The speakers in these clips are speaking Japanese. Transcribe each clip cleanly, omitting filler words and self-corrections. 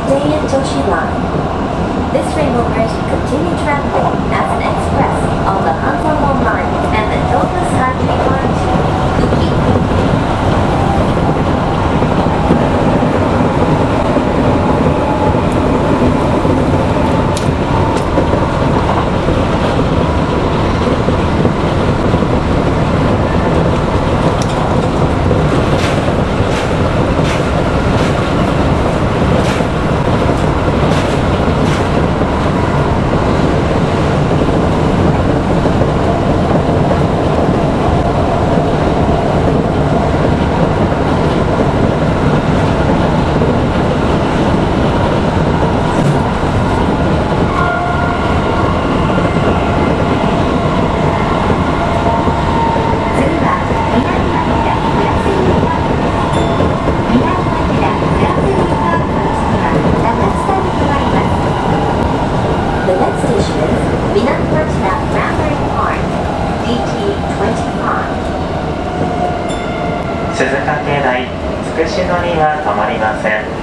Daein Toshi Line. This train will continue traveling as an express on the Hanzomon Line and the Douglas Highway Line to Kuki. 鈴鹿境内つくし乗りは止まりません。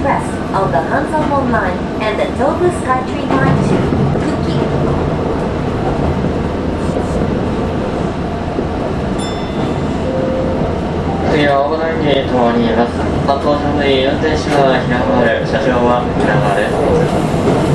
Express on the Hansamon Line and the Tobu Skytree Line to Kuki. 次は大船に停まります。発動車の運転手は平丸、車掌は平丸。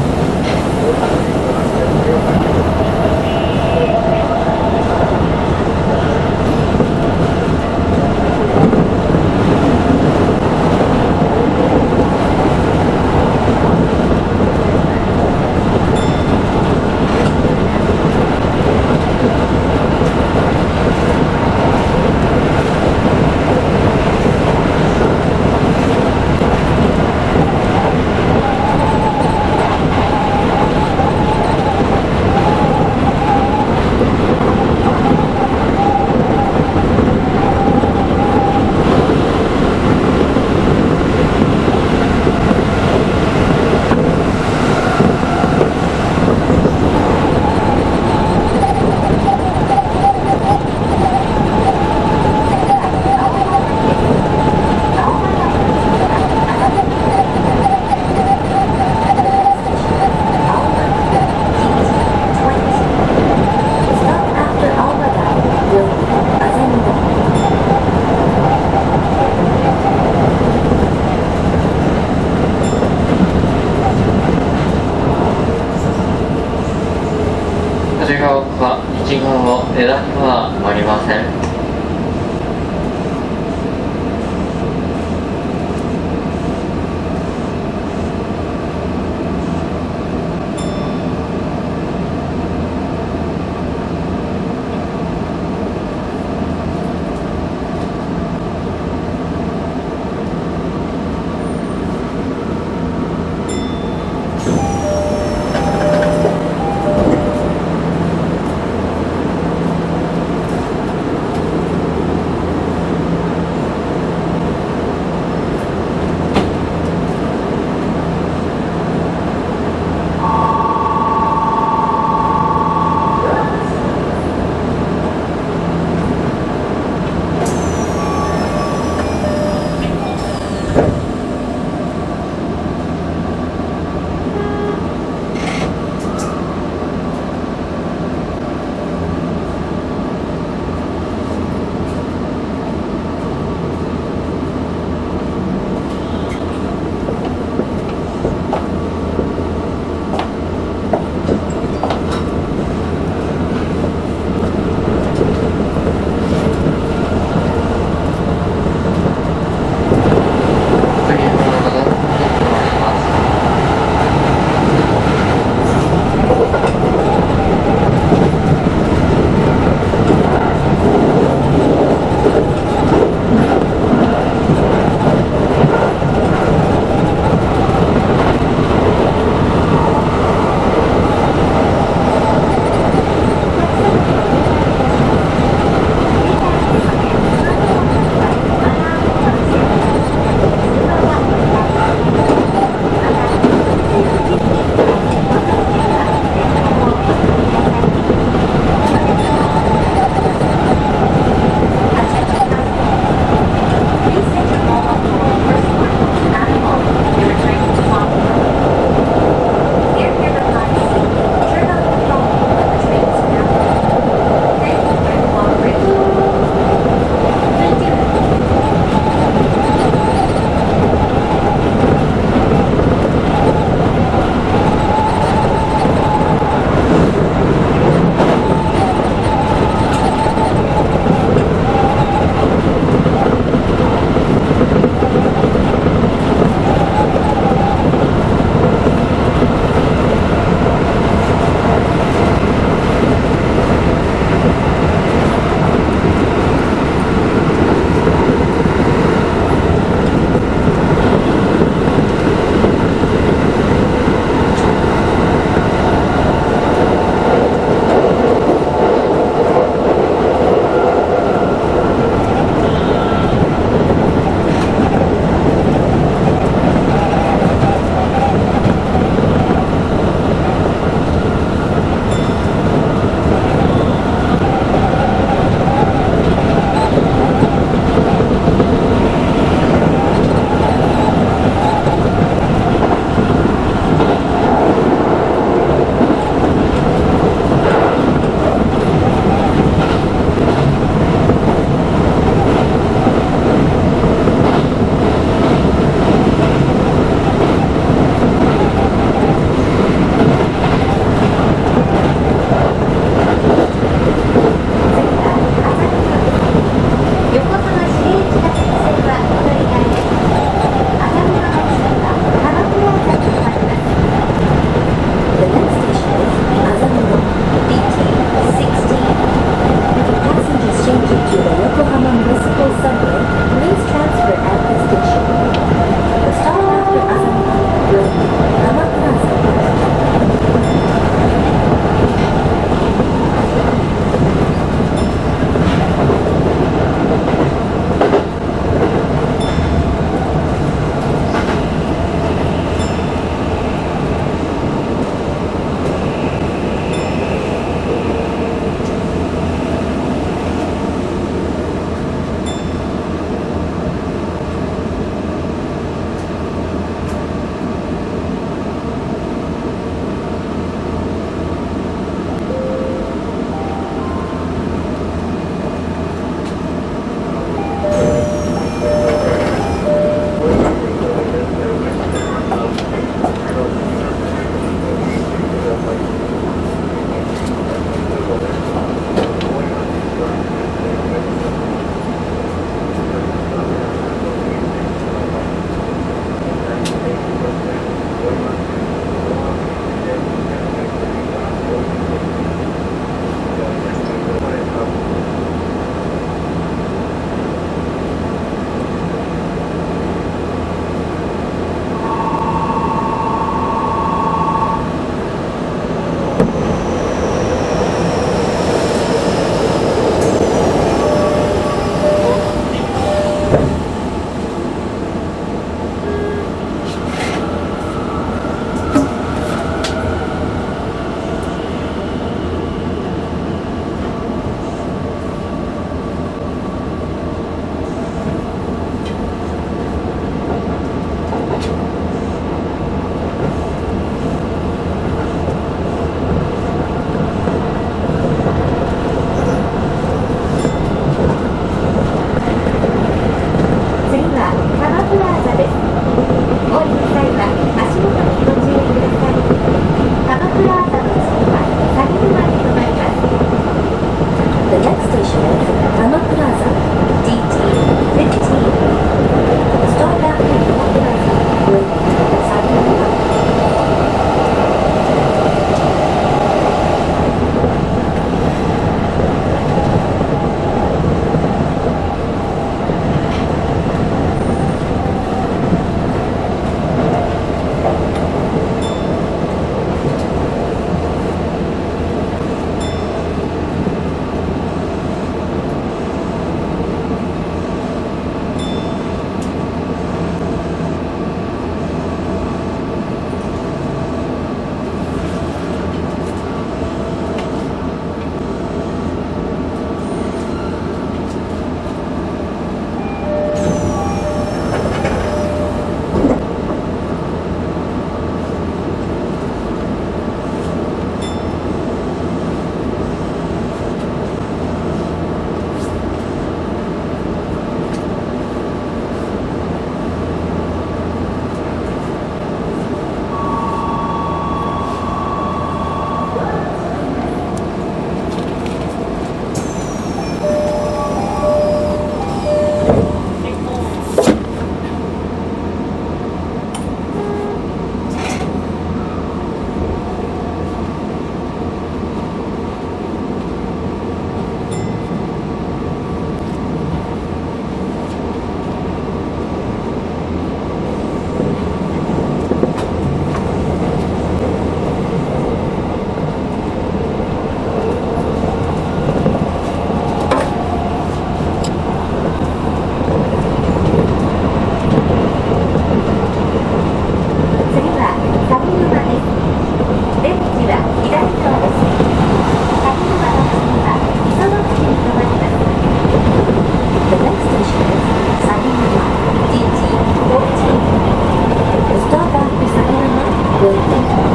内側は1号を枝にはありません。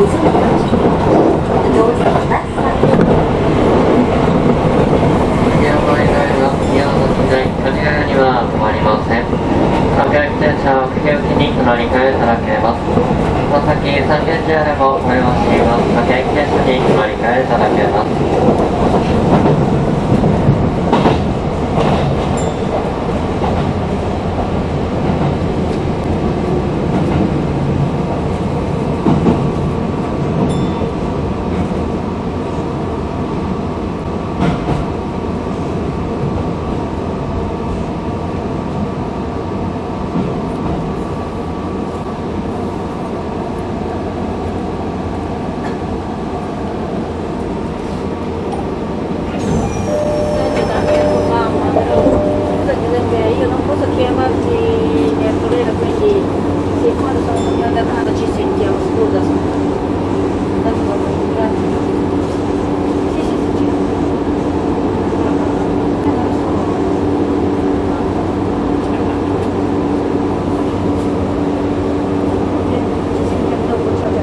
soon continue. The doors on the left side. 次の乗り換えは宮崎台梶ヶ谷には止まりません。各駅停車は吹きにお乗り換えいただけます。この先3軒 JR もご用意しています。各駅停車にお乗り換えいただけます。 Io non posso chiamarti nel volere, quindi sì, quando sono cambiata casa ci sentiamo, scusa. Grazie. Sì, sì, sì, sì. Non so. Ci sentiamo dopo, ciao.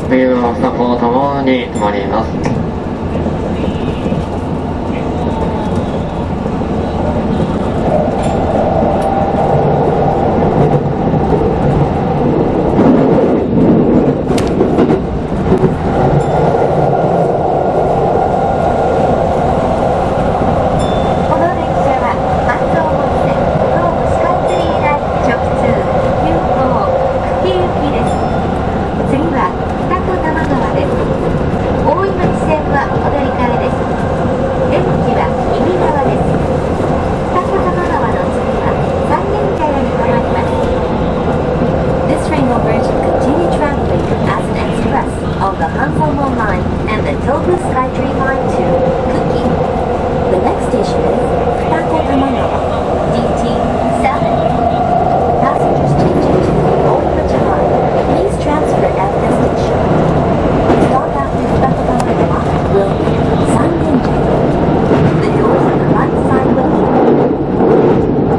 次は二子玉川に停まります。 この電車は半蔵本線東武スカイツリーライン直通急行久喜行きです。次は二子玉川です。大井町線はお乗り換えです。出口は右側です。二子玉川の次は三軒茶屋に停まります。This train will merge to continue traveling as an express on the Hanzomon line and the Tobu Skytree line to Kuki. The next station is Futako Tamagawa, DT7. Passengers changing to the Oimachi line, please transfer at this station. Stop after Futako Tamagawa will be Sangenja. The doors on the right side will open.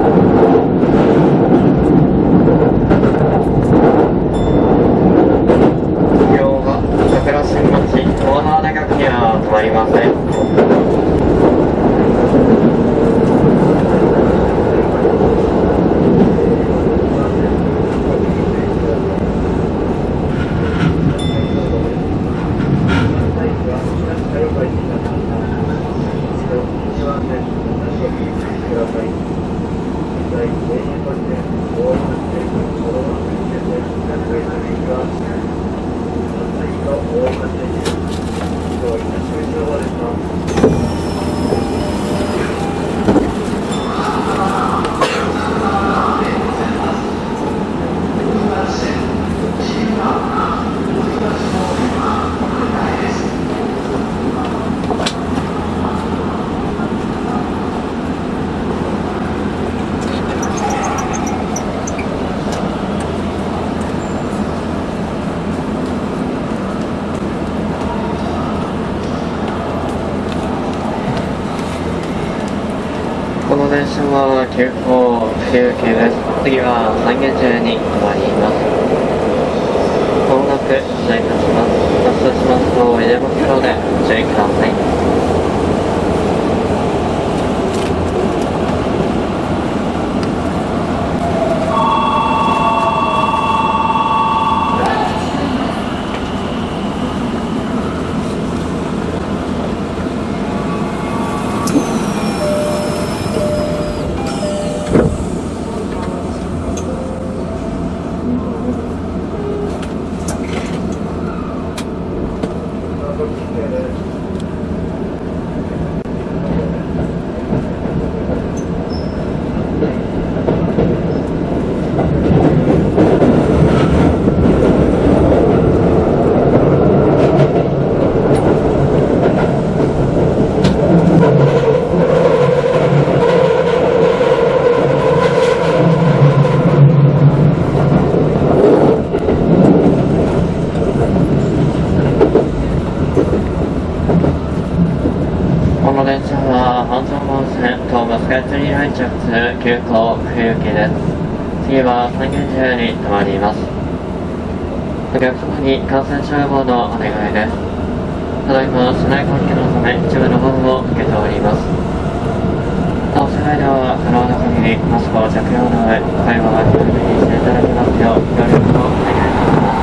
次は桜新町大縄大学には停まりません。この電車は急行久喜行きです。次は三軒茶屋に停まります。まもなく発車いたします。発車しますと入れ袋でご注意ください。この電車は半蔵門線東武スカイツリーライン直通急行久喜行きです。次は三軒茶屋に停まります。お客様に感染症予防のお願いです。ただいま車内換気のため一部の分を受けております。なお車内では可能な限りマスクを着用の上会話は控えめにしていただきますようご協力をお願いいたします。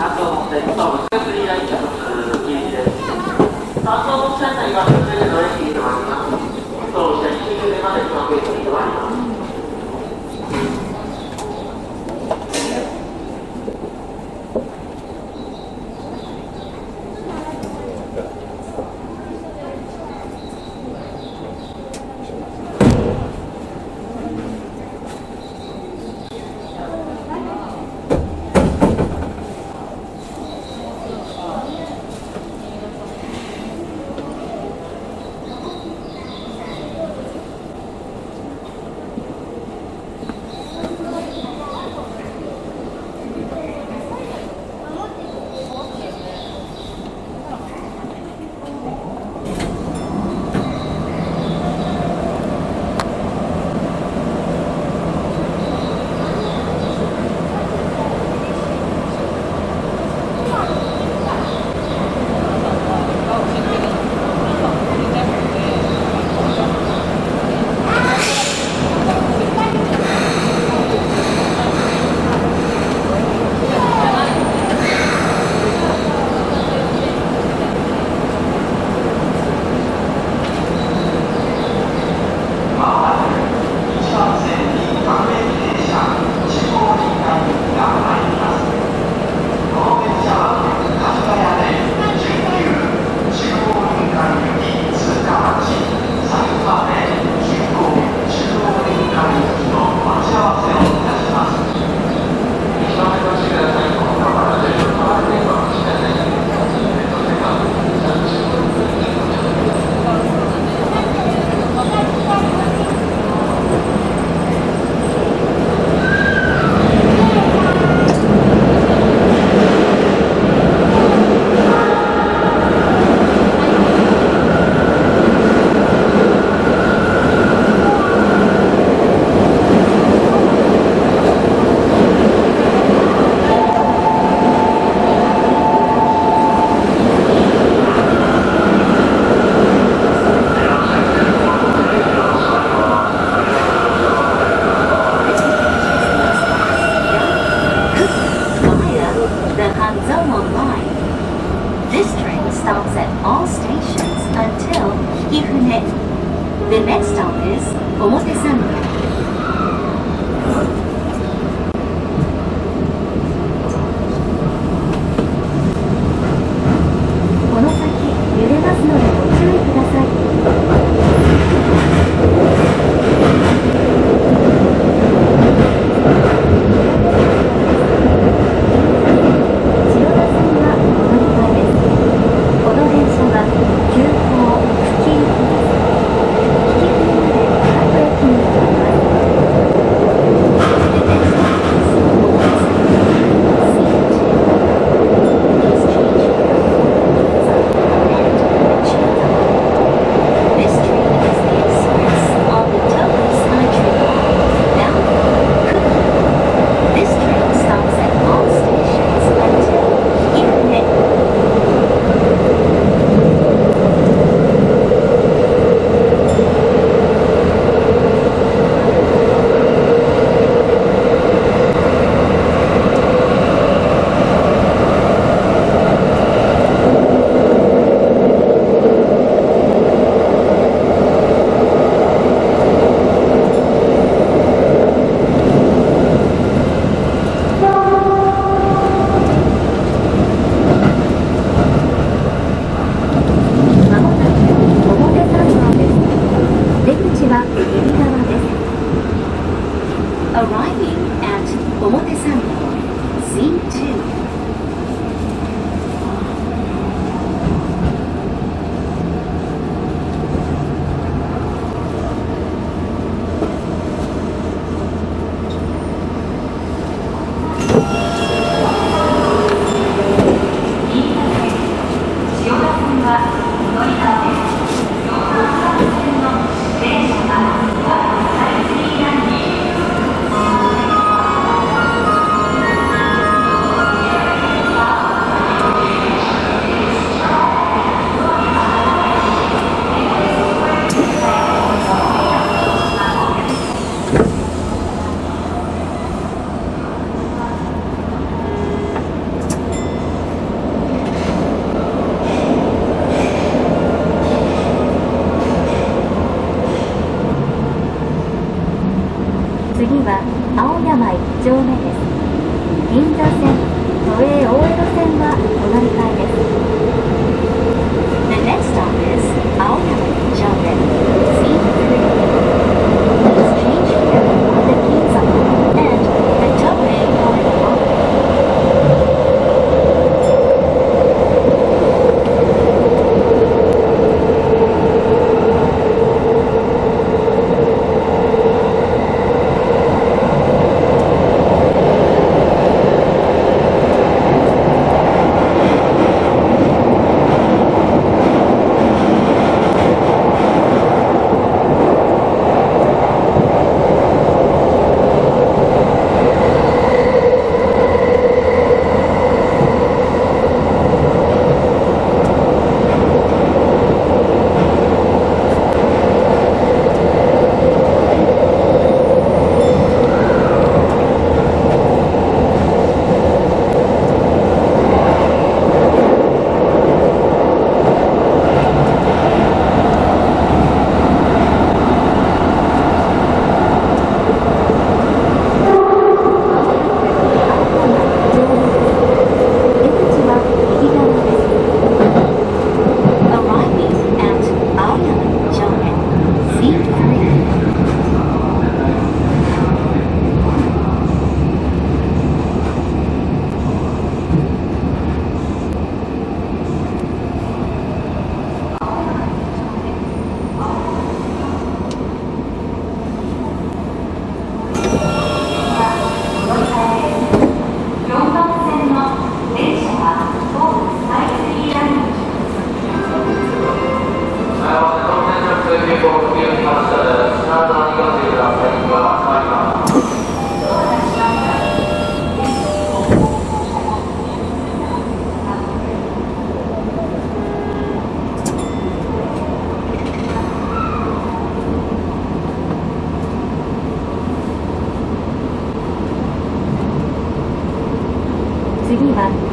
東本線東武スカイツリーライン直通禁止です。東北線内は全ての駅に停まります。当車西久までの駅に停まります。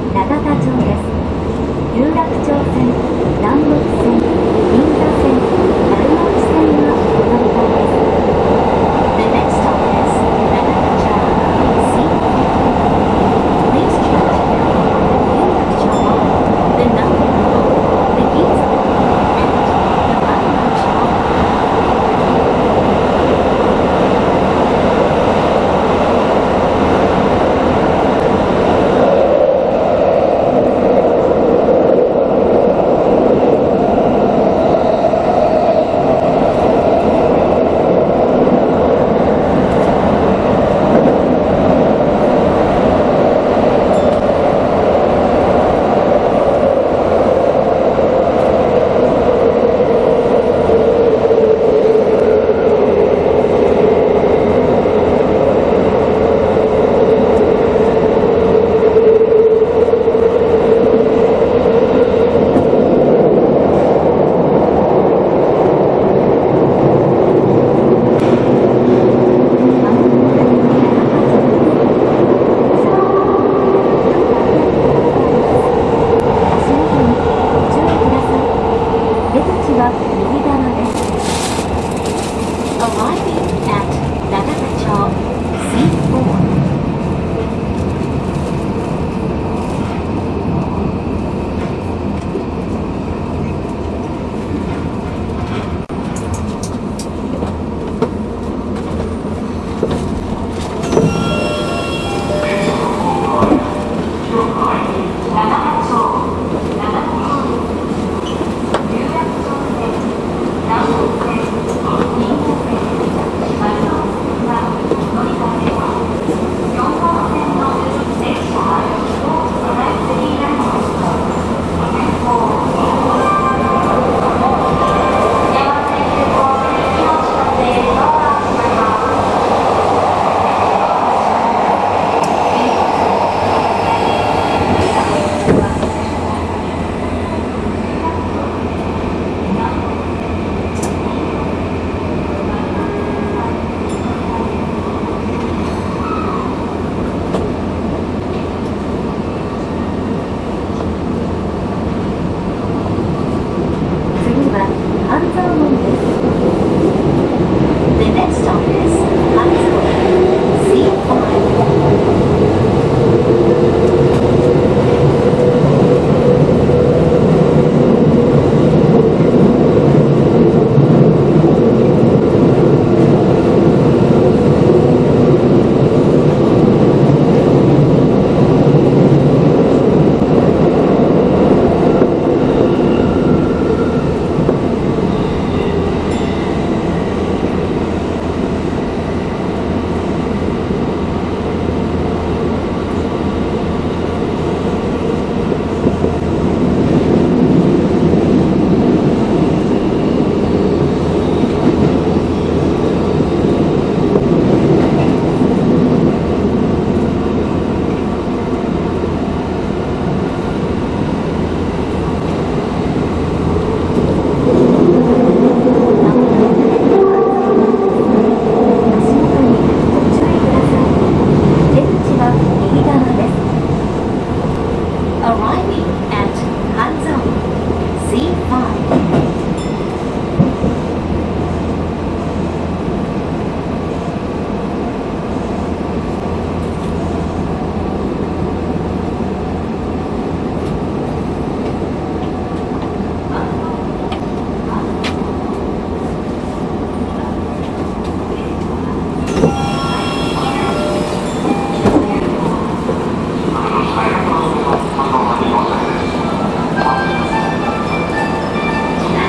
永田町です。有楽町線、南北線、銀座線、丸ノ内線がお乗り換えです。The next stop is 永田町 C4. Please change to 有楽町 the number the Ginza and the Marunochi. 次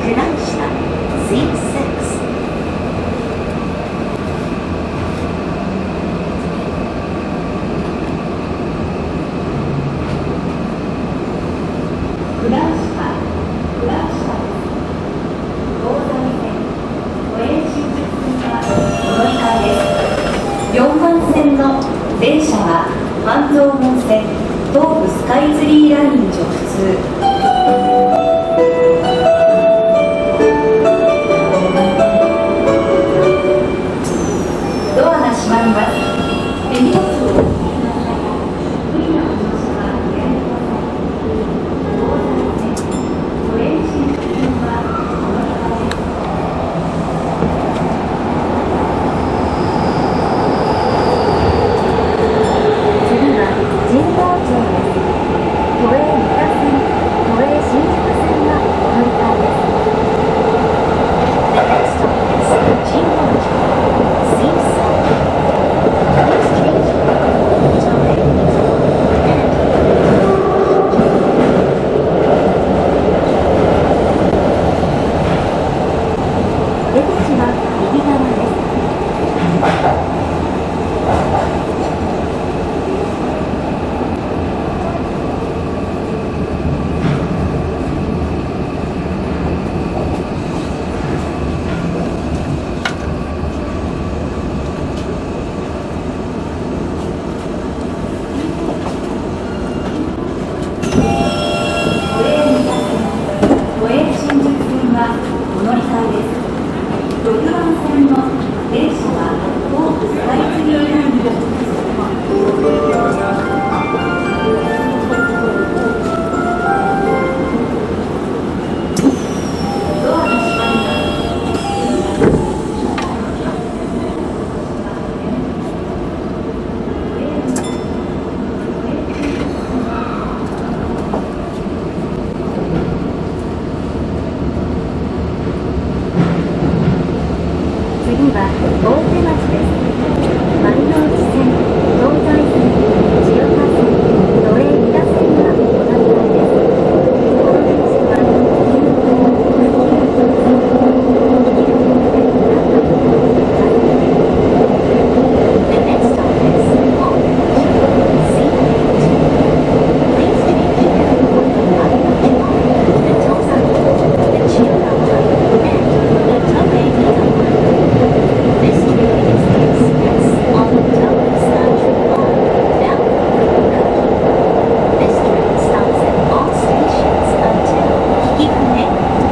九段下 C6。九段下、九段下です。東西線、都営新宿線はお乗り換えです。4番線の電車は半蔵門線、東武スカイツリーライン直通。ドアが閉まります。手荷物をお持ちください。無理なお乗車はおやめください。東西線、都営新宿線はお乗り換えです。次は神保町です。都営三田線、都営新宿線はお乗り換えです。The next stop is 神保町 C7。Please change your time and出口は右側です。都営新宿線はお乗り換えです。6番線の電車は東武スカイツリーラインです。ドアが閉まります。次は大手町です。丸の内線、東西線、千代田線、都営三田線がお乗り換えです。この電車は急行、特急、右方向で何度もお乗り換えです。The next stop is 大手町 C8。Please change your for the Marunouchi line, the Tozai line, the Chiyoda line, and the Toei Mita line. This train is the express on the Tokyo Skytree line, bound for Fukuoka. This train stops at all stations until Hikune.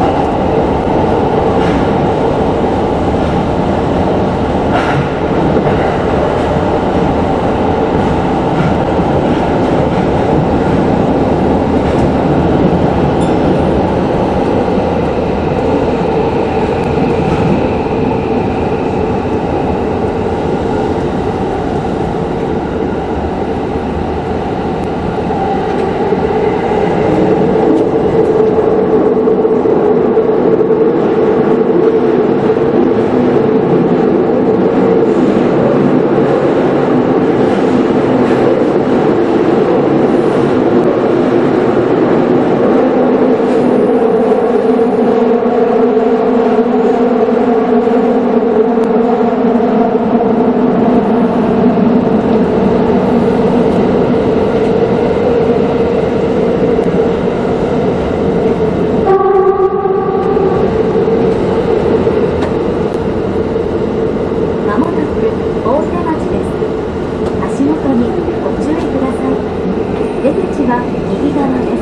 まもなく大手町です。足元にご注意ください。出口は右側です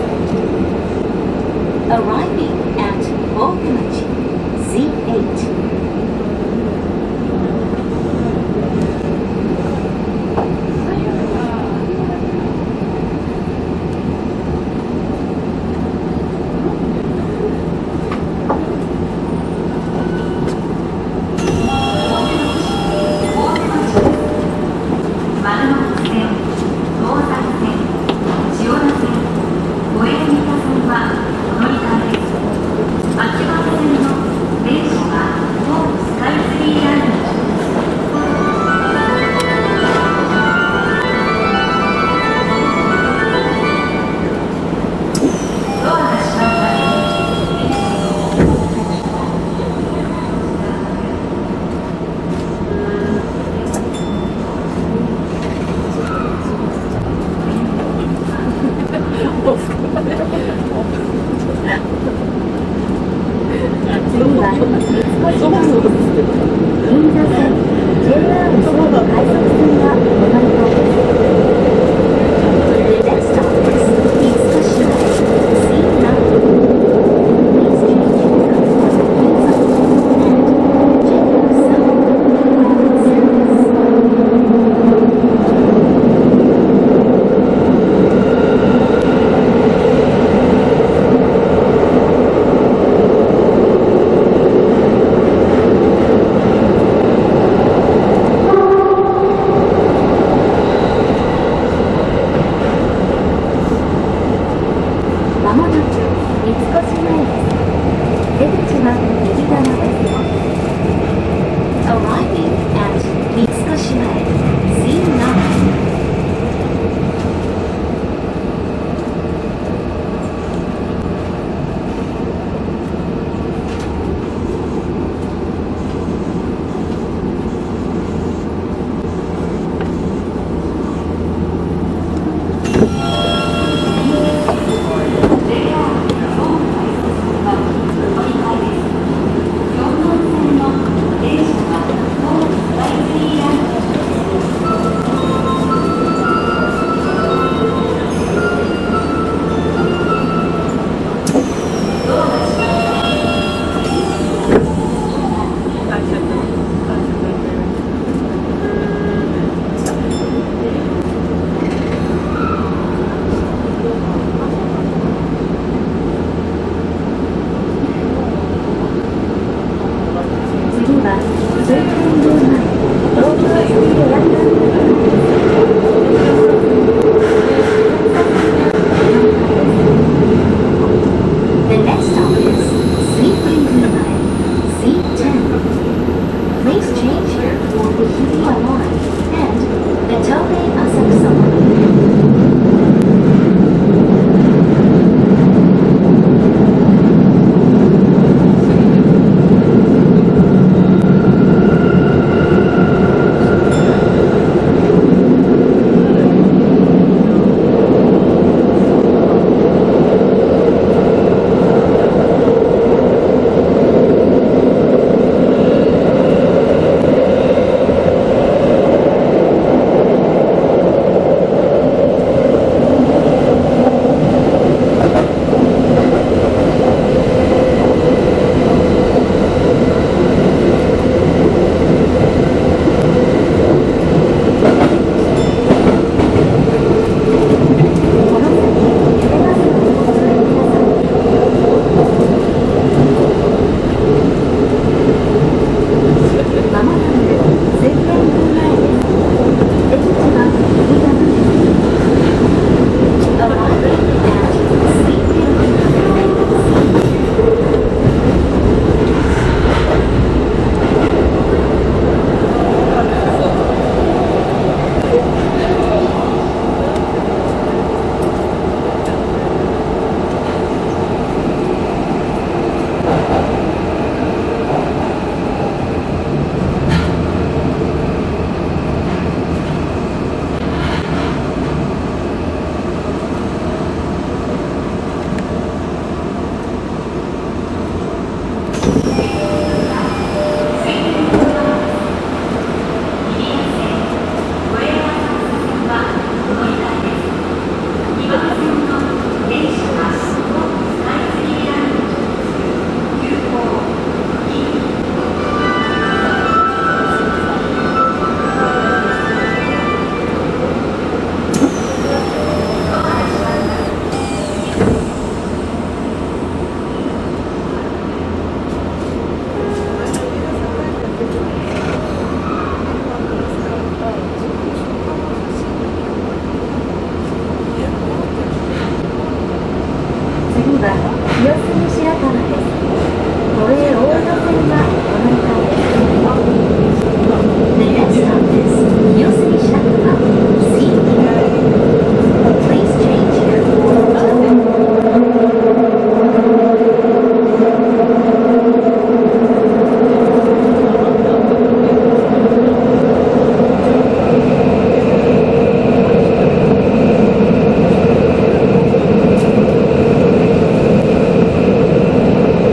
。Arriving at 大手町 C8。丸の内線、東西線、千代田線、都営三田線はお乗り換えです。8番線の電車は東武 「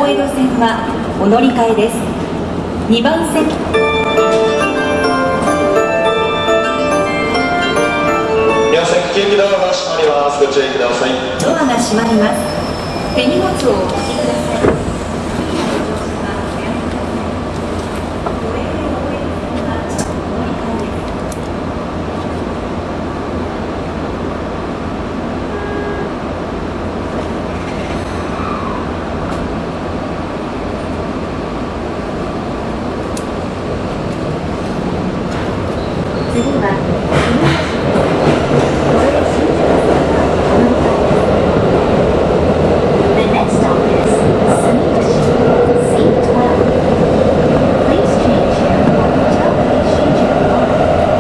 大江戸線はお乗り換えです。2番線両線久喜駅ドアが閉まります。ご注意ください。 ドアが閉まります。手荷物をお引きください。次はThe next stop is Sumiyoshi, C12. Please change here for Chokui Shinjuku.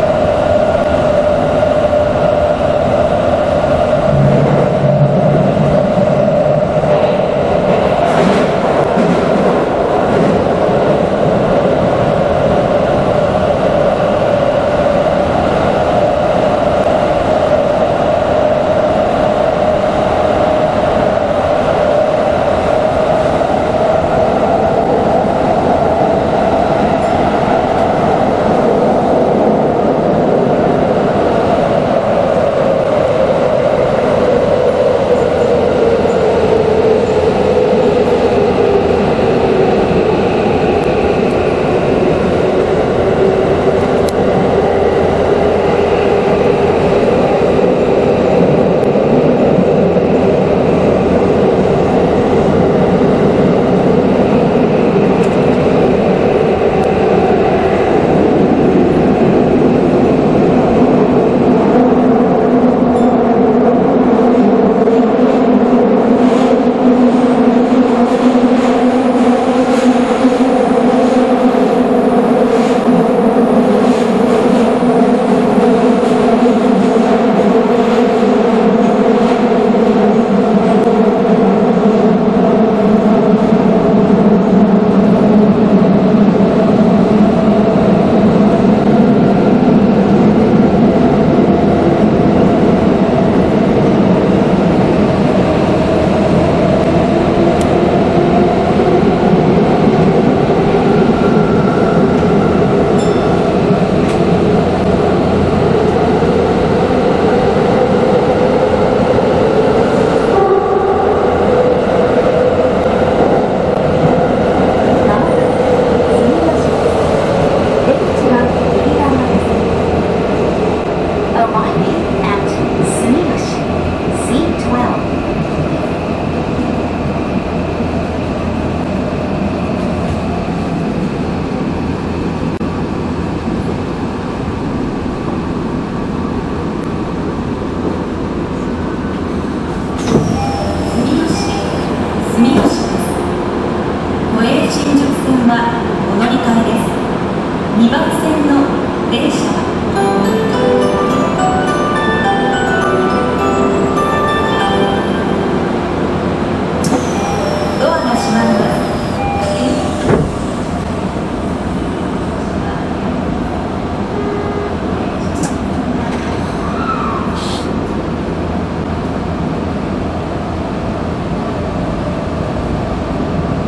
2番線の電車はドアが閉まります。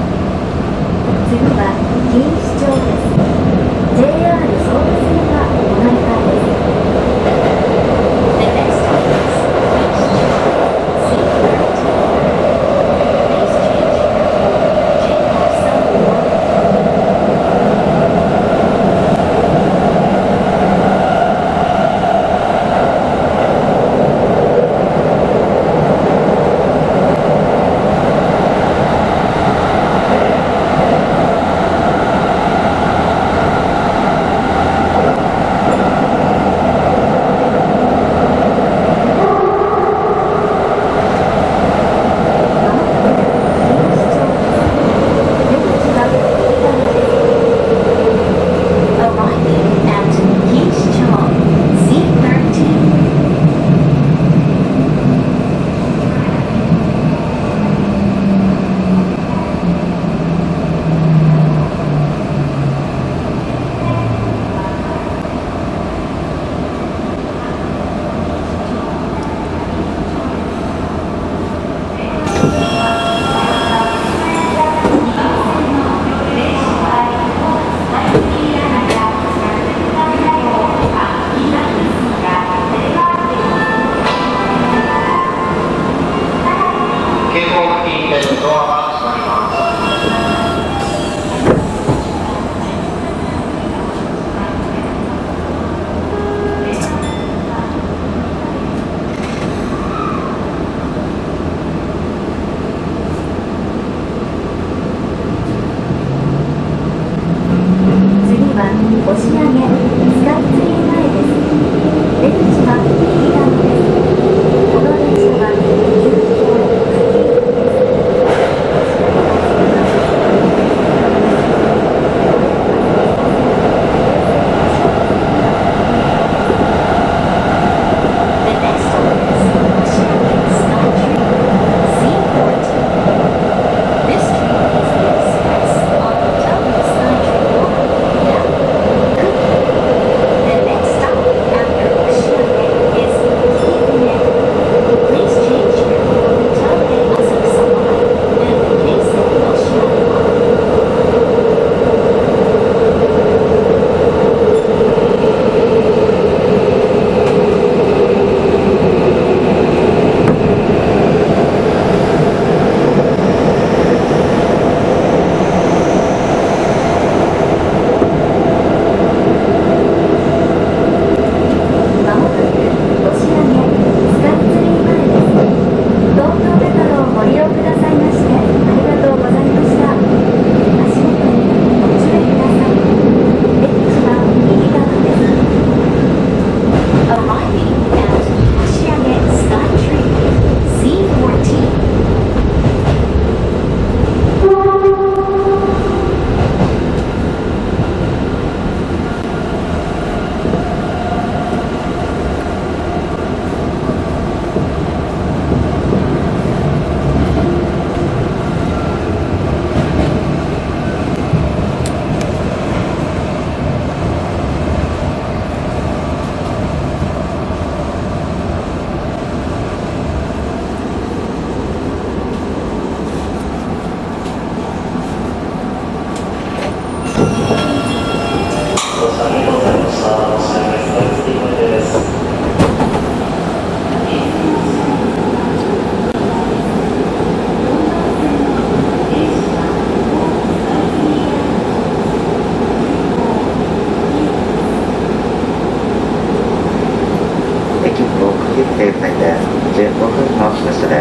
次は錦糸町です。JR 総武線は岐阜停滞で15分の出社です。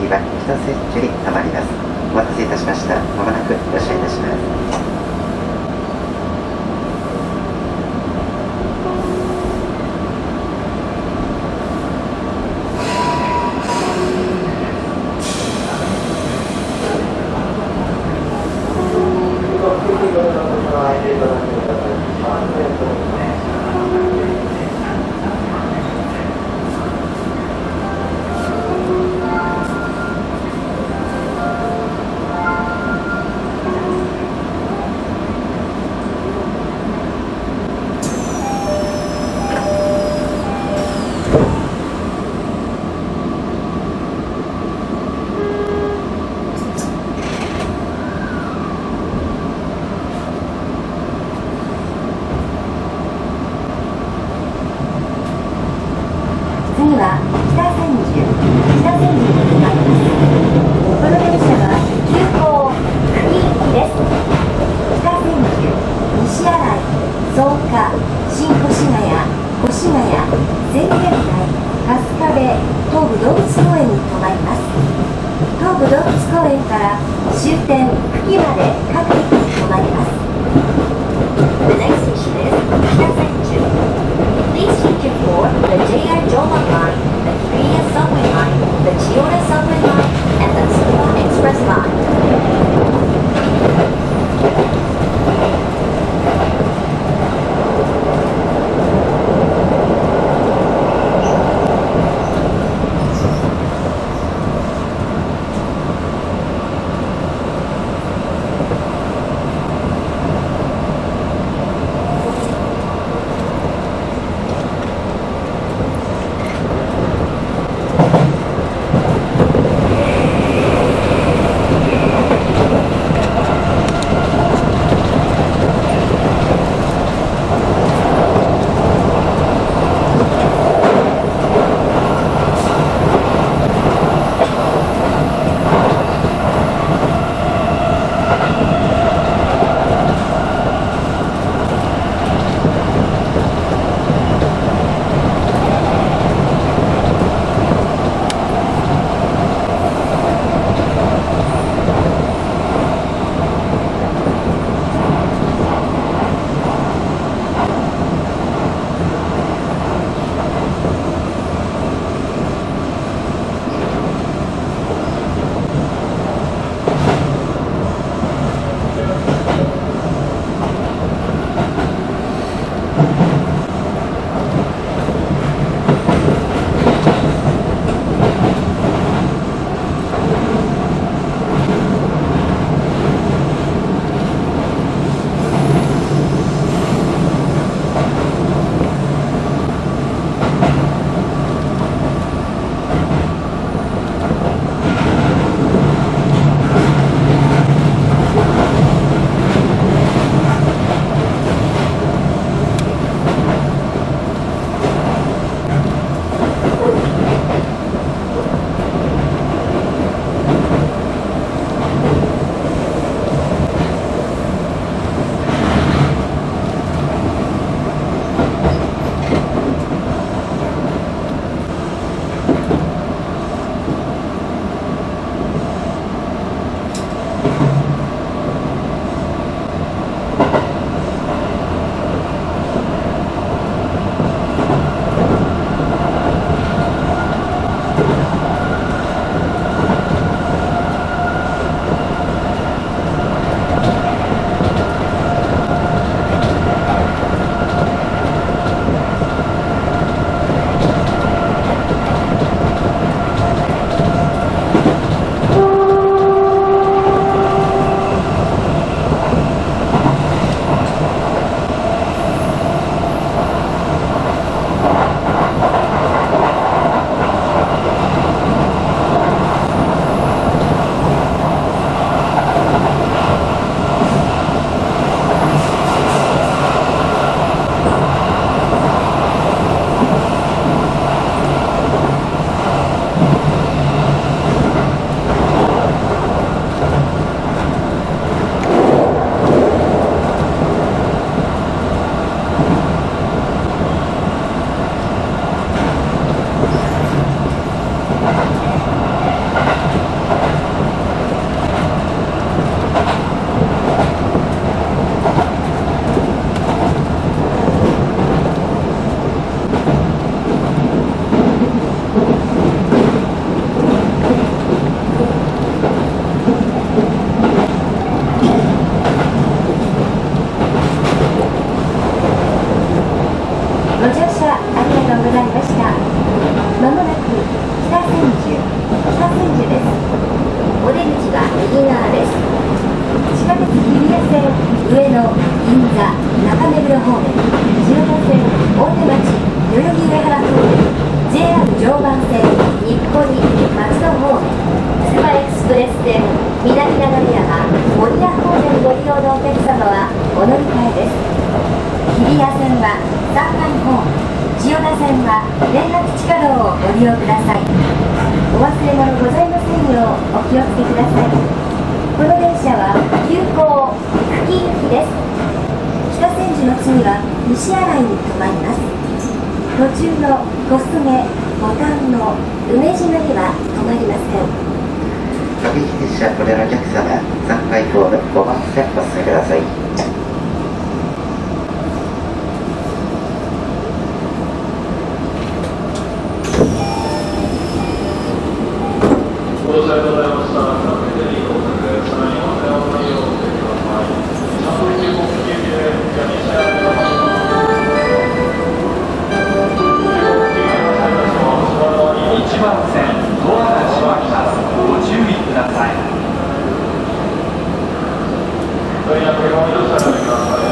は1センチュに停まります。お待たせいたしました。まもなく発車いたします。 次は北千住に停まります。この電車は急行久喜行きです。北千住、西新井、草加、新越谷、越谷、浅間台、春日部、東武動物公園に停まります。東武動物公園から終点久喜まで各駅に停まります。The next station is 北千住。Please change your for the JR Joma Line, the Korea Subway Line, the Chiyoda Subway Line, and the Tsukuba Express Line. おの銀座中目黒方面、千代田線大手町代々木上原方面、 JR 常磐線日暮里松戸方面、つくばエクスプレス線南流山守谷方面ご利用のお客様はお乗り換えです。日比谷線は山間方面、千代田線は連絡地下道をご利用ください。お忘れ物ございませんようお気をつけください。この電車は急行久喜行きです。北千住の次は西新井に停まります。途中の小菅、ボタンの梅島には止まりません。 各駅停車これらお客様、3階ホーム5番線お進みください。 ご乗車ございました。各駅に到着、車内の手をご利用してください。3階急行久喜行きで闇車や皆様。1番線ドアが閉まります。ご注意ください。ご連絡をお寄せください。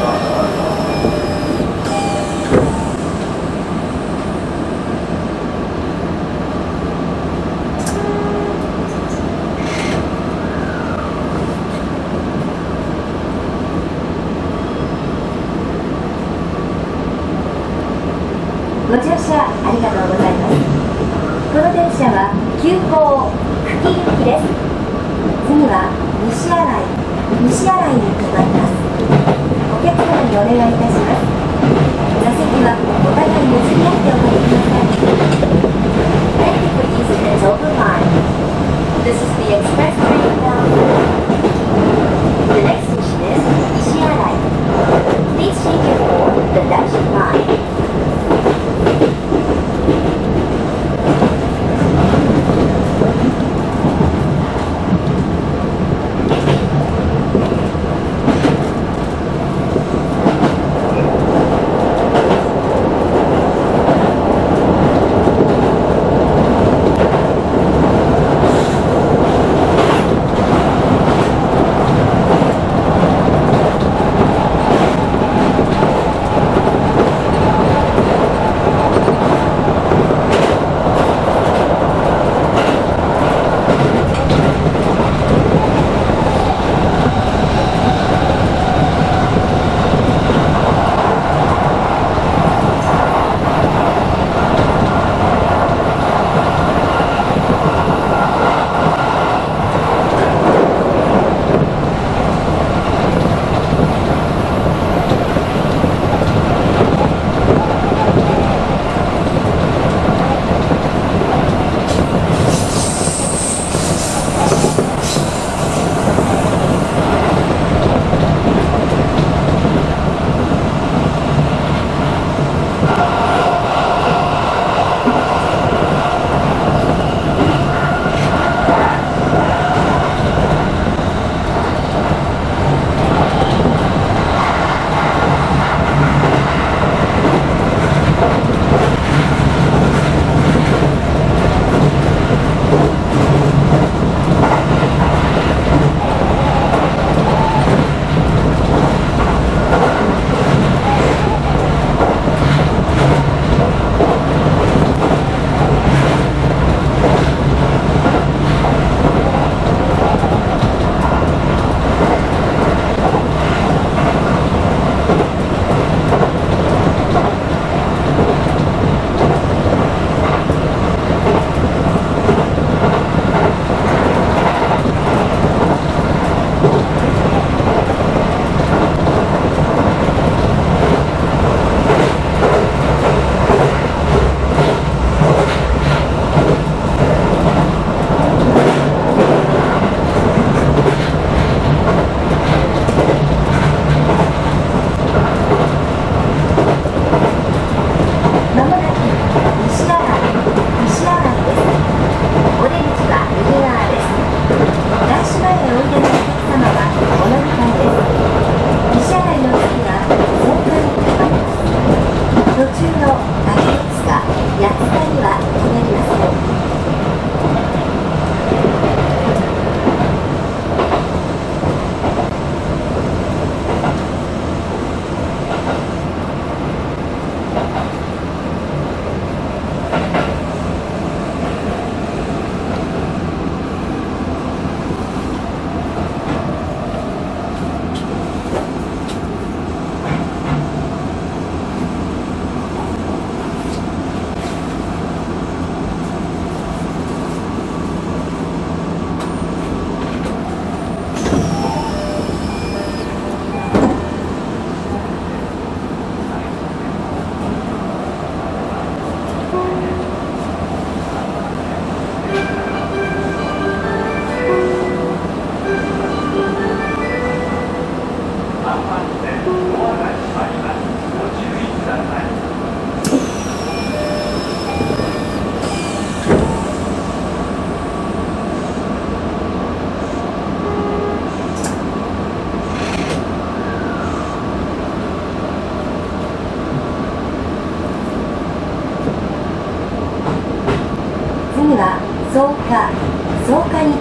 ご乗車ありがとうございます。この電車は急行久喜行きです。次は西新井に停まります。お客様にお願いいたします。座席はお互い譲り合ってお借りください。Thank you for using the Dover line. This is the express train bound. The next station is 西新井. Please change your for the Dashi line.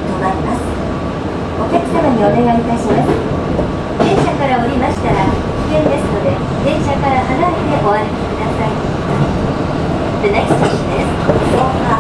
止まります。お客様にお願いいたします。電車から降りましたら危険ですので、電車から離れてお歩きください。The next station is Soka.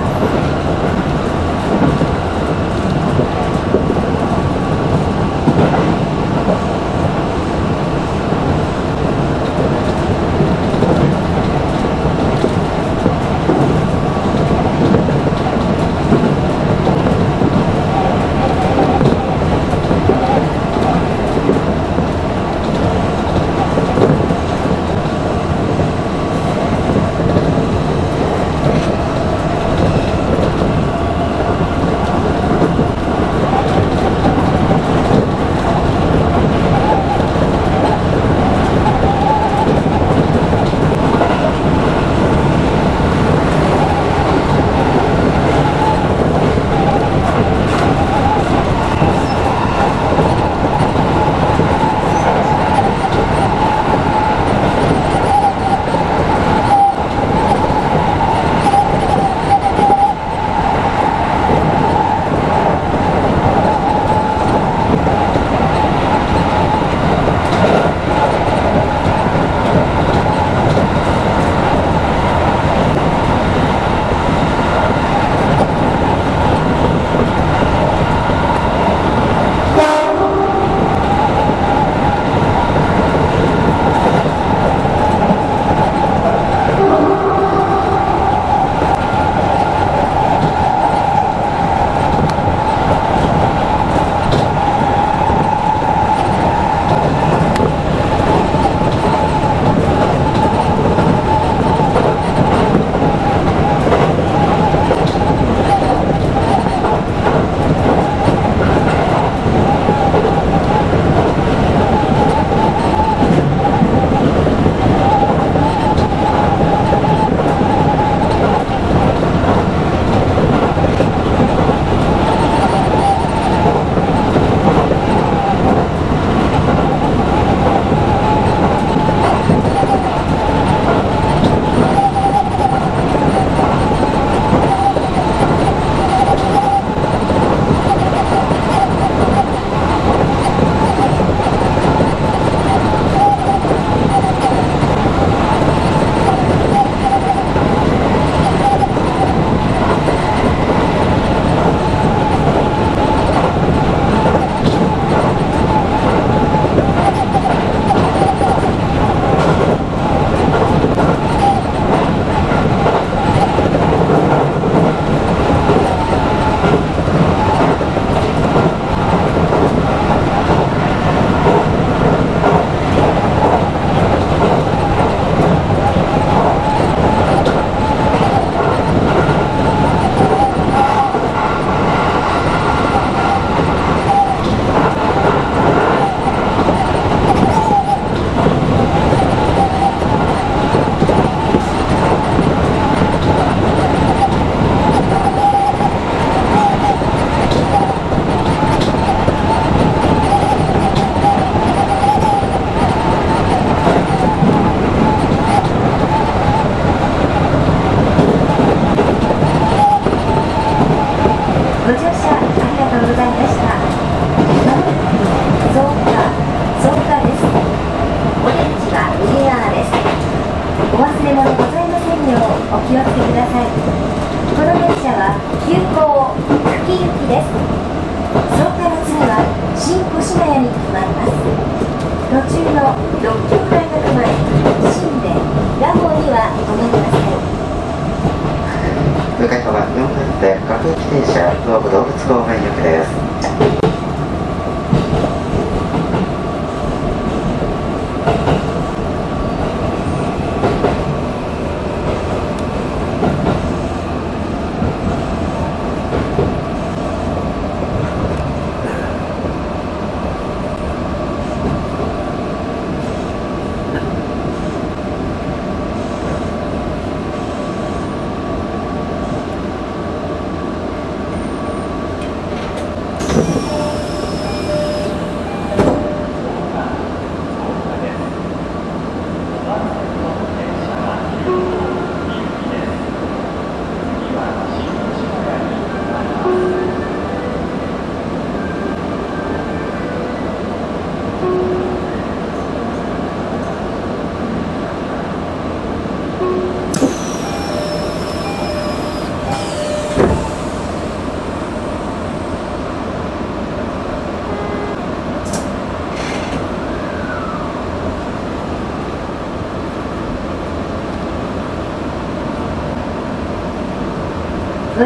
次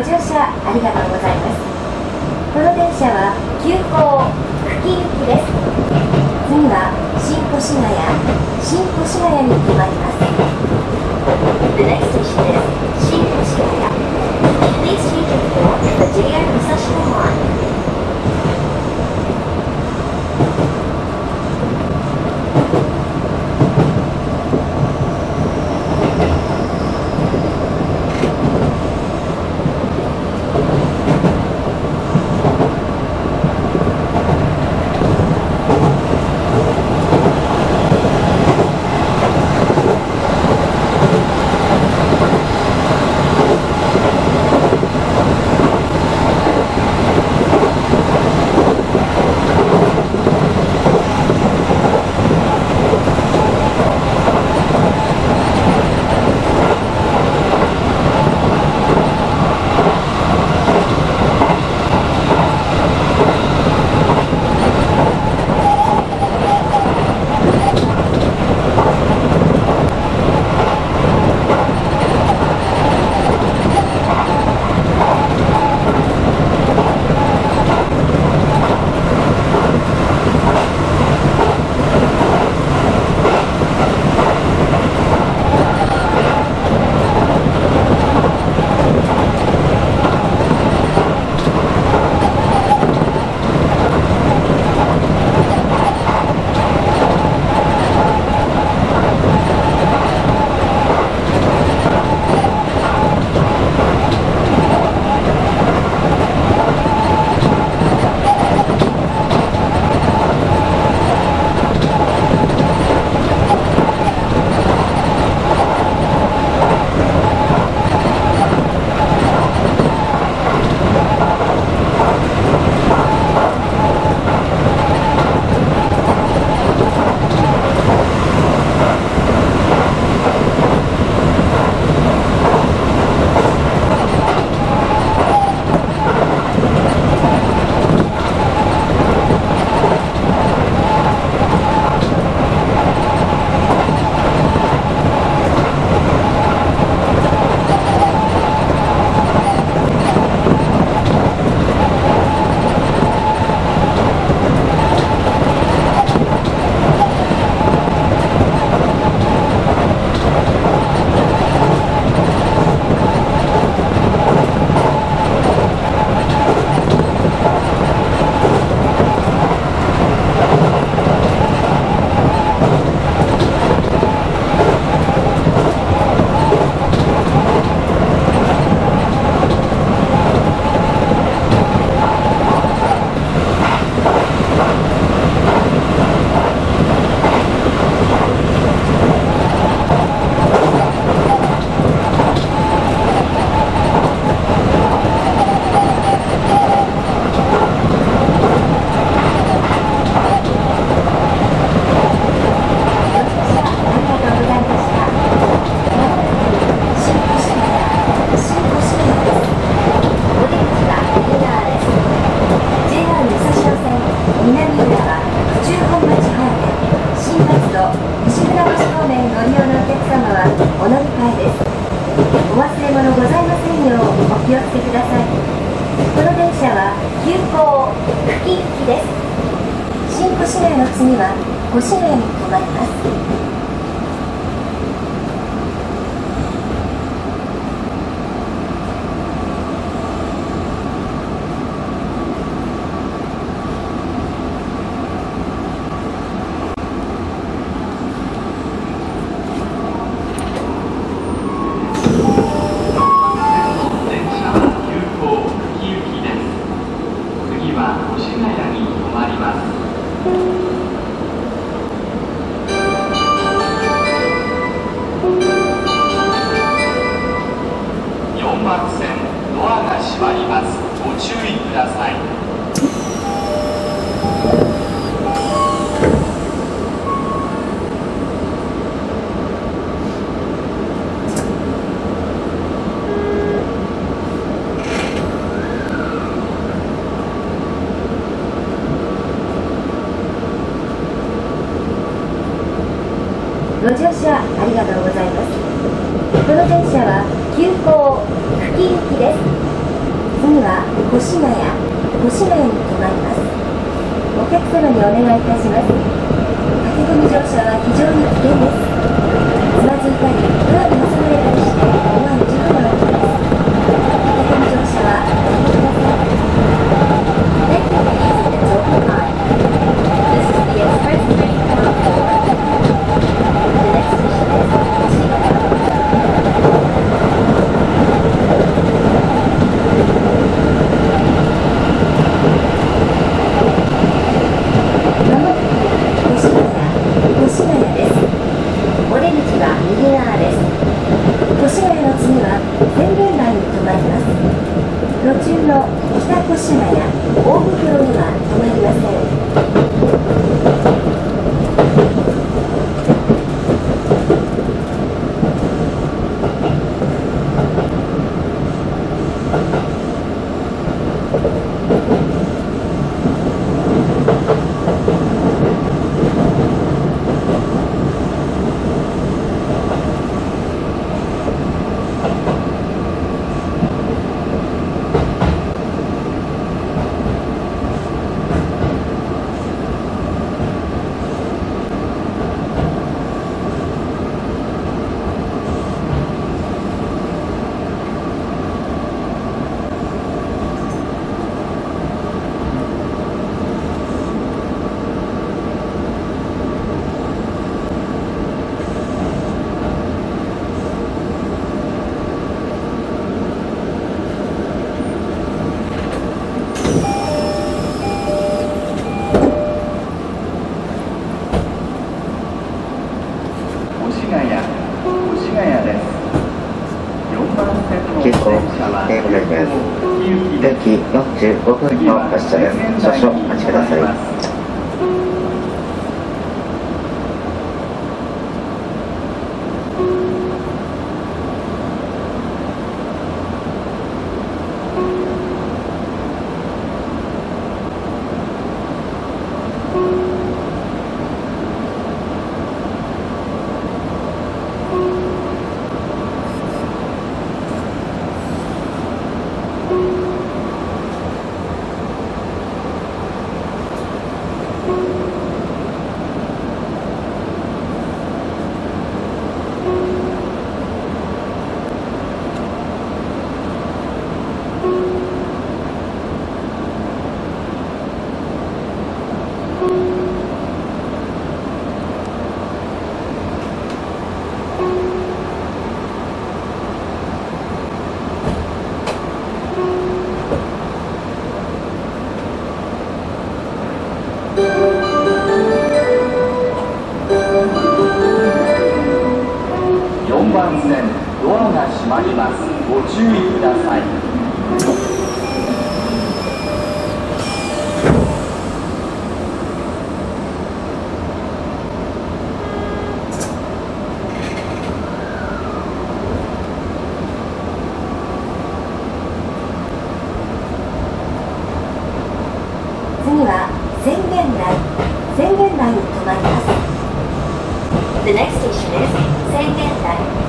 ご乗車ありがとうございます。この電車は急行久喜行きです。次は新越谷に停まります。 The next station is 新越谷。 Please change your floor to the JR Musashino line. ご乗車ありがとうございます。この電車は急行久喜行きです。 次は越谷に停まります。お客様にお願いいたします。駆け込み乗車は非常に危険です。つまずいたりドアに挟まれたりして思わぬ事故が起きます。駆け込み乗車はおやめください。Thank you for using the Tokyo Line. This is the express train bound for the next station is Koshigaya.途中の北越谷、大袋には止まりません。 電気45分の発車です。少々お待ちください。 4番線ドアが閉まります。ご注意ください。 次は宣言台に停まります。The next station is 宣言台。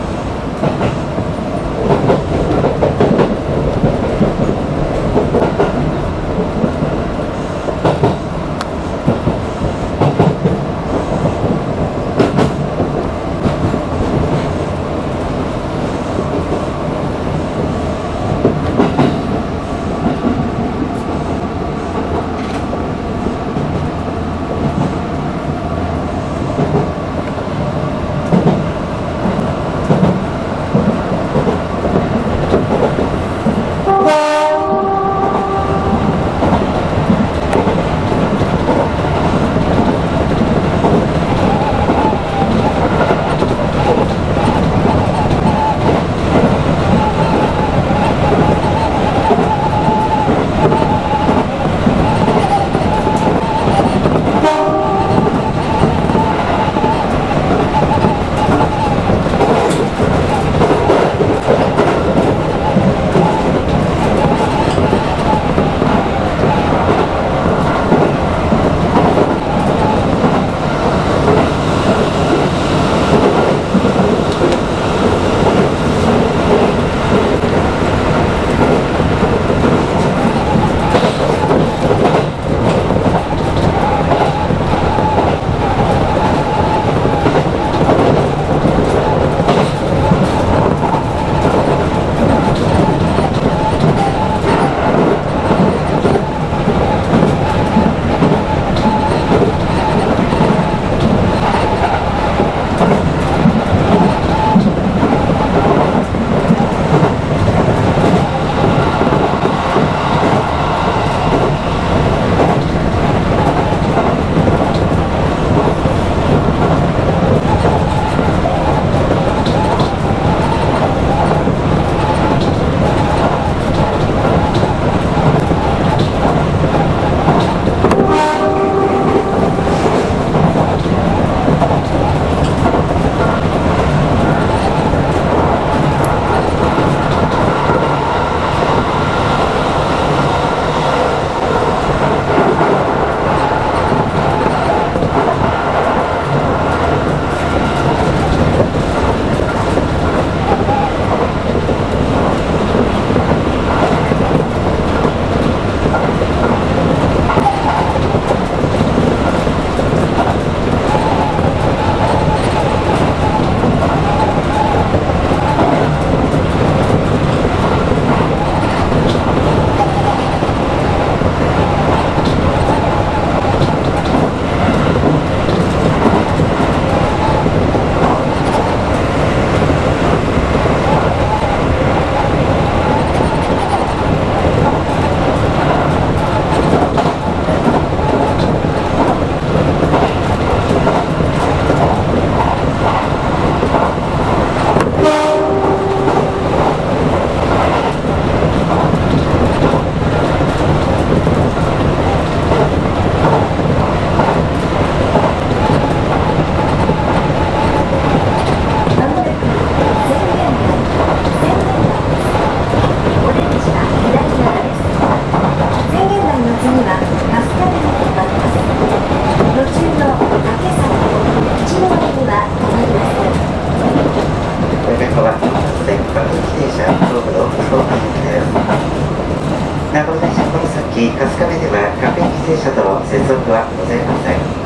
べに止まります。途中の竹崎、一ノ割には止まりません。 これからは全各駅停車東部の福岡行きです。名古屋電車この先春日部では各駅停車との接続はございません。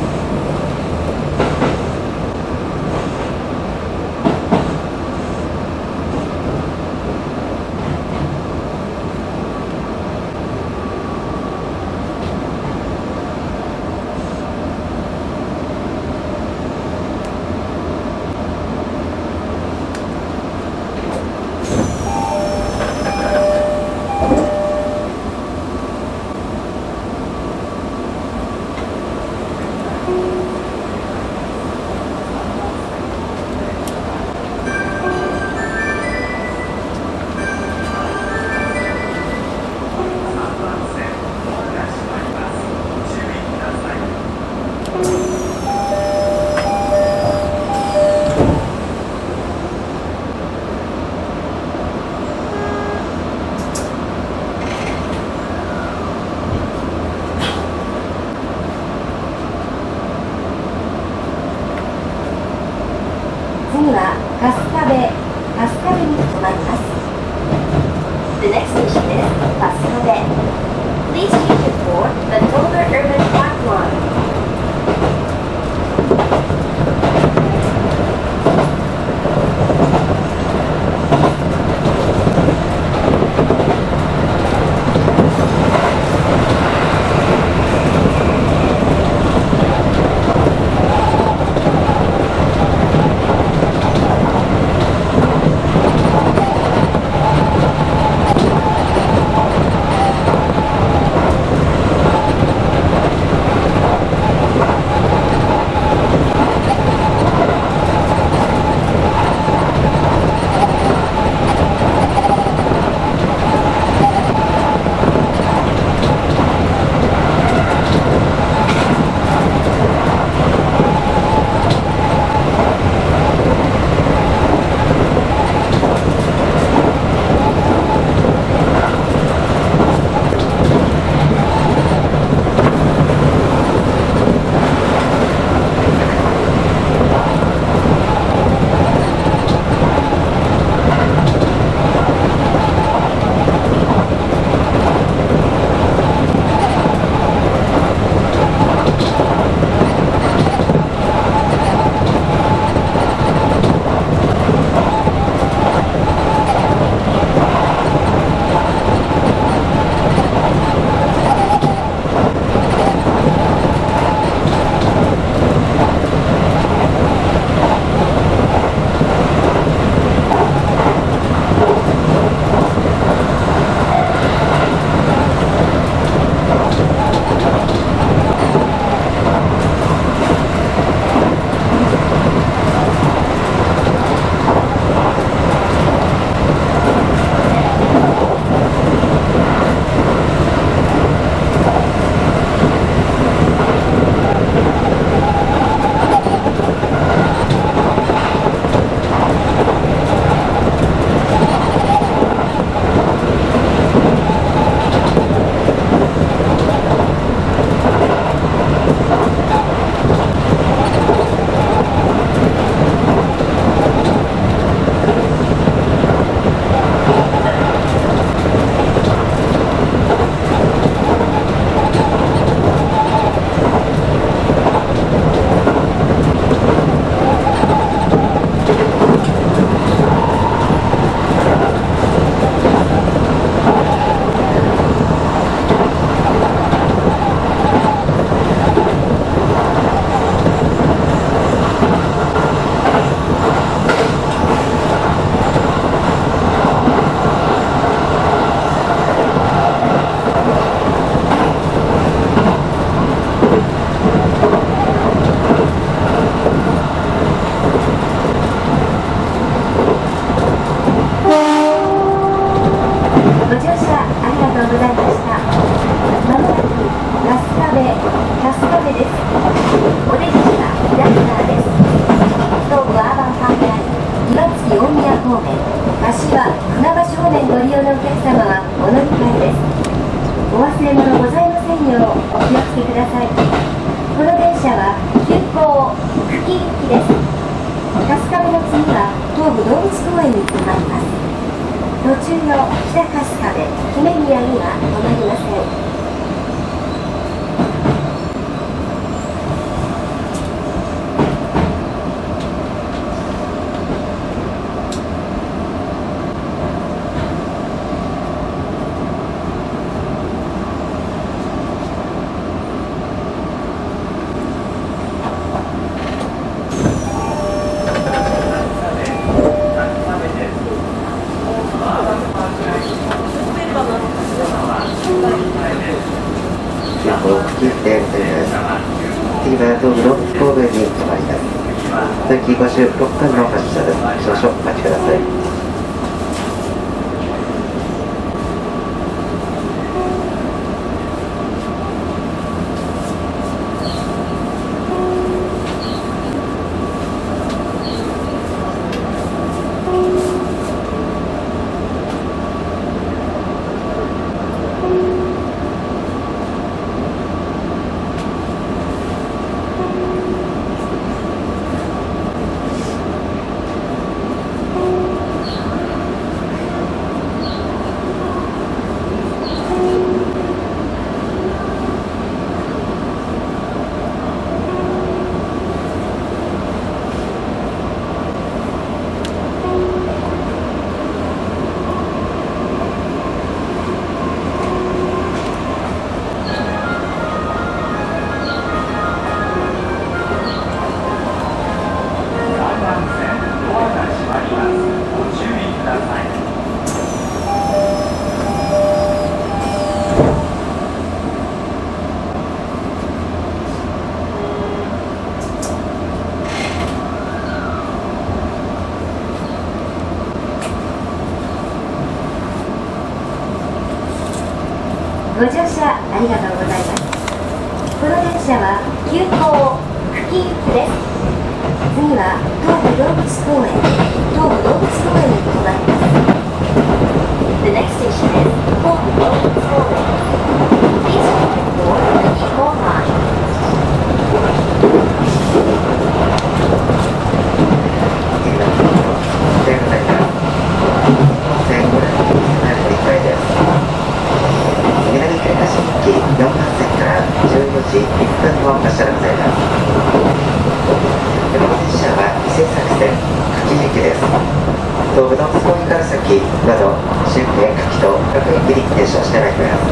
次は春日部に止まります。The next station is 春日部。Please change it for the Dover Urban Park Line. ご利用のお客様はお乗り換えです。お忘れ物ございませんようお気をつけください。この電車は急行久喜行きです。春日部の次は東武動物公園に停まります。途中の北春日部、姫宮には止まりません。 次は東武動物公園に停まります。通期56分の発車です。少々お待ちください。 ご乗車ありがとうございます。この電車は急行久喜行きです。次は東武動物公園に停まります。The next station is 東武動物公園。Please wait for the equal line. 4番線から14時1分の発車でございます。この電車は伊勢崎線久喜行きです。東武動物公園から先など周辺久喜と各駅に停車してまいります。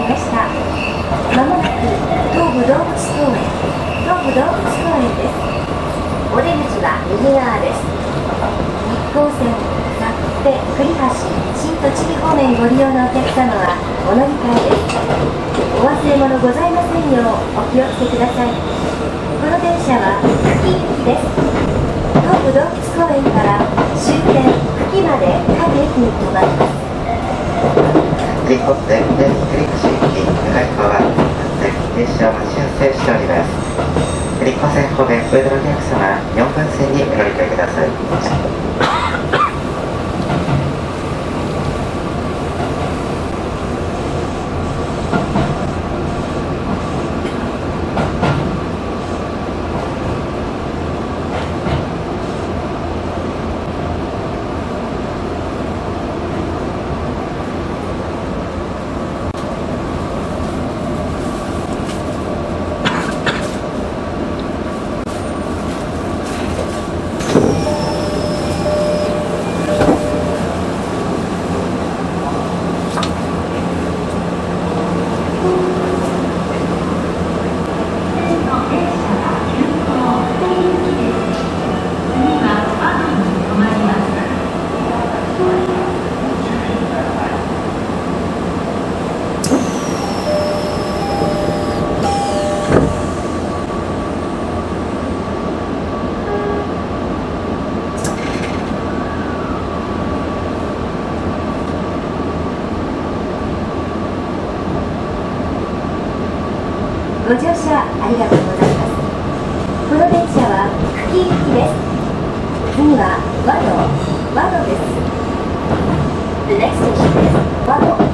ました。まもなく東武動物公園です。お出口は右側です。日光線、幸手、栗橋、新栃木方面ご利用のお客様はお乗り換えです。お忘れ物ございませんようお気をつけください。この電車は久喜行きです。東武動物公園から終点久喜まで各駅に停まります。 栗本線栗橋行き向かい側は停車を待ち合わせしております。栗本線方面上野のお客様4番線にお乗り換えください。 ご乗車ありがとうございます。この電車は久喜行きです。次は和野です。The next station is 和野。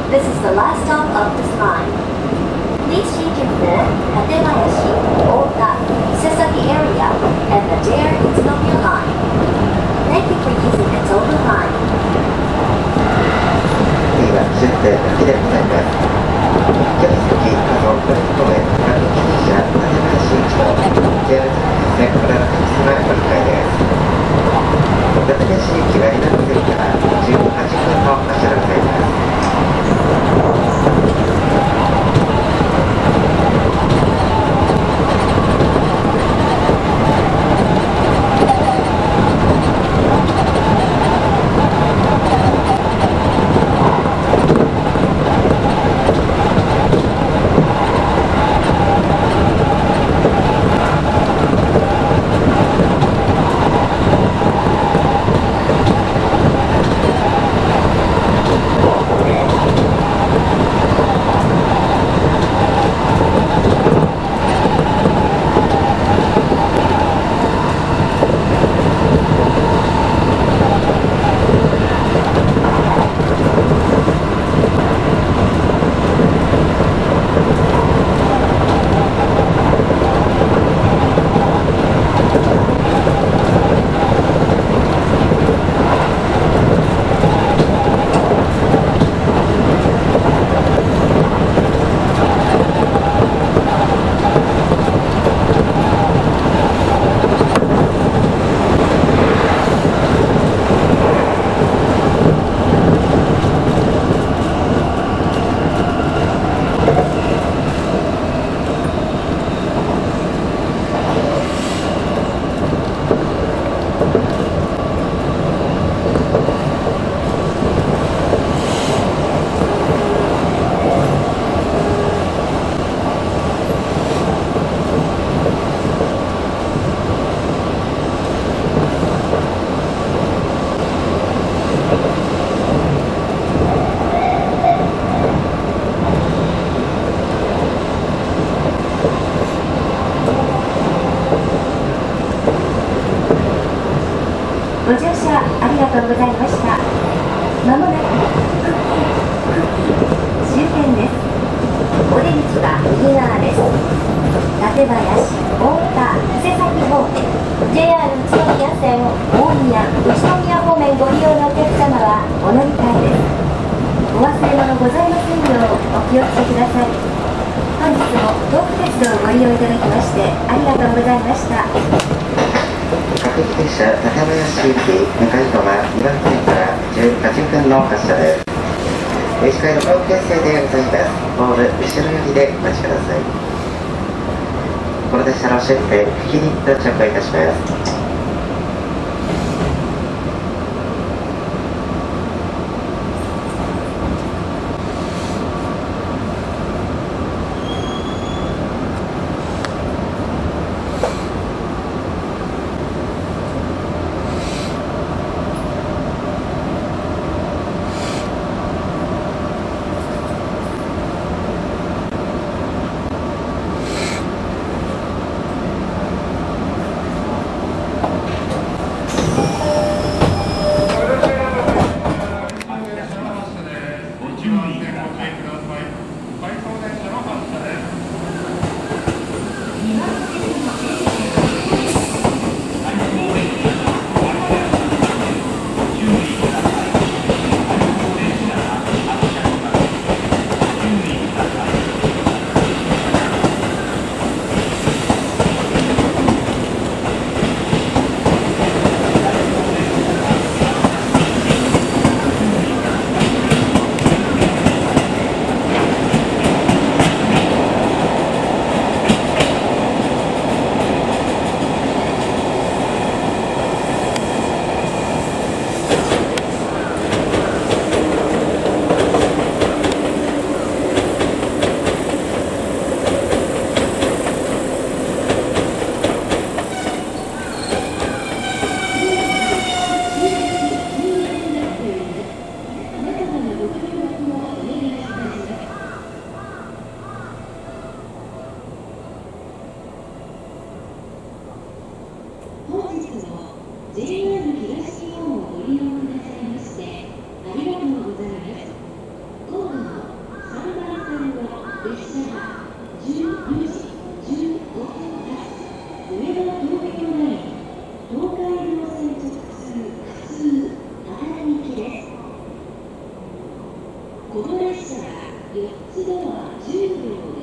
This is the last stop of this line. Please change in for Hatebayashi, Ota, Sasaki area, and the JR Utsunomiya line. Thank you for using the Tobu line. 次は終点駅でございます。京崎、加納、小林公園、各駅停車、館林行きと JR 線これらの駅様乗り換えです。館林行きは稲子線から18分の発車でございます。 ご乗車ありがとうございました。まもなく終点です。お出口は右側です。館林、大田、伊勢崎方面 JR 宇都宮線大宮、宇都宮方面ご利用のお客様はお乗り換えです。お忘れ物ございませんようお気をつけください。本日も東北鉄道をご利用いただきましてありがとうございました。 各駅停車、館林行き、向かい側2番線から18分の発車です。司会の高級生でございます。ホーム後ろ寄りでお待ちください。この列車の終点、久喜に到着いたします。 JR 東日本をご利用くださいましてありがとうございます。ホームの 4つでは10秒